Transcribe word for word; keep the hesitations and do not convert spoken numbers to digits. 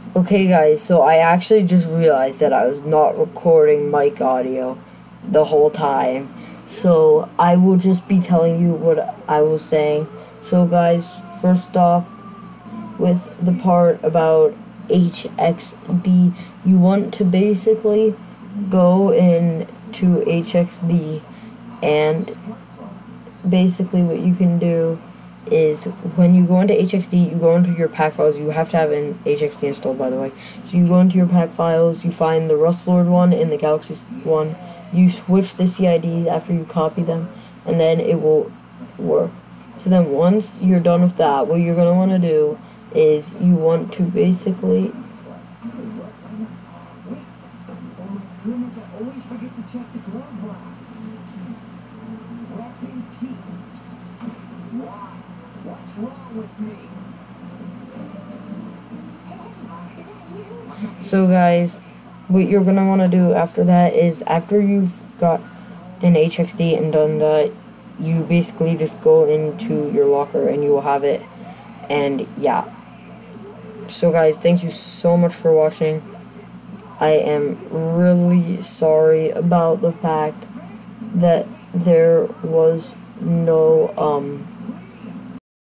Okay guys, so I actually just realized that I was not recording mic audio the whole time. So I will just be telling you what I was saying. So guys, first off, with the part about H X D, you want to basically go into H X D, and basically what you can do is when you go into H X D, you go into your pack files. You have to have an H X D installed, by the way. So you go into your pack files, you find the Rust Lord one and the Galaxy one. You switch the C I Ds after you copy them, and then it will work. So then once you're done with that, what you're going to want to do is you want to basically What's wrong with me? So guys, what you're going to want to do after that is, after you've got an H X D and done that, you basically just go into your locker and you will have it. And yeah. So guys, thank you so much for watching. I am really sorry about the fact that there was no um